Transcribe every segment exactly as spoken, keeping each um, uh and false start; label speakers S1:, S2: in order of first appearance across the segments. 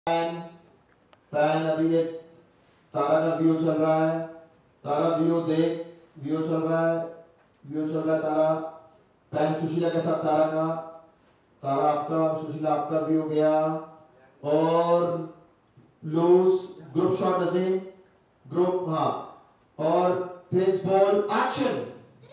S1: Pan pan अभी एक तारा का व्यू चल रहा है। तारा व्यू देख, व्यू चल रहा है, व्यू चल रहा है तारा। पैन सुशीला के साथ तारा का, तारा आपका, सुशीला आपका व्यू गया। और loose group shot Nazim, group, हाँ, और प्रिंस बॉल एक्शन।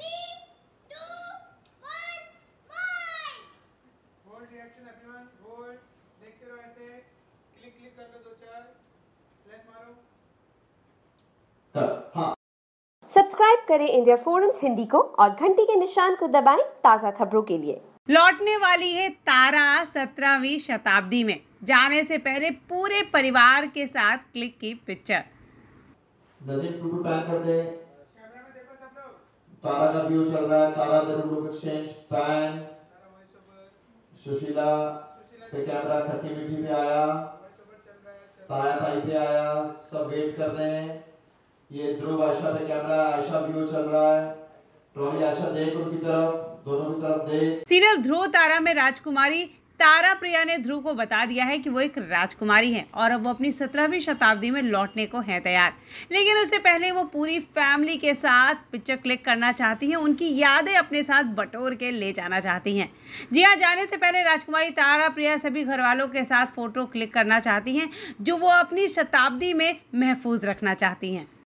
S1: हाँ,
S2: सब्सक्राइब करें इंडिया फोरम्स हिंदी को और घंटी के निशान को दबाएं ताज़ा खबरों के लिए।
S3: लौटने वाली है तारा सत्रहवीं शताब्दी में। जाने से पहले पूरे परिवार के साथ क्लिक की पिक्चर।
S1: नजीम टू टू पैन कर दे। तारा का व्यू चल रहा है। तारा जरूर लुक एक्सचेंज पैन। सुशीला पे कैमरा खट्टी मीठी पे आया, ताया ताई पे आया, सब वेट कर रहे हैं। ये ध्रुव आयशा पे कैमरा, आयशा व्यू चल रहा है। ट्रॉली आयशा देख उनकी तरफ, दोनों की तरफ देख।
S3: सीरियल ध्रुव तारा में राजकुमारी तारा प्रिया ने ध्रुव को बता दिया है कि वो एक राजकुमारी हैं और अब वो अपनी सत्रहवीं शताब्दी में लौटने को हैं तैयार। लेकिन उससे पहले वो पूरी फैमिली के साथ पिक्चर क्लिक करना चाहती हैं, उनकी यादें अपने साथ बटोर के ले जाना चाहती हैं। जी हाँ, जाने से पहले राजकुमारी तारा प्रिया सभी घर वालों के साथ फोटो क्लिक करना चाहती हैं, जो वो अपनी शताब्दी में महफूज रखना चाहती हैं।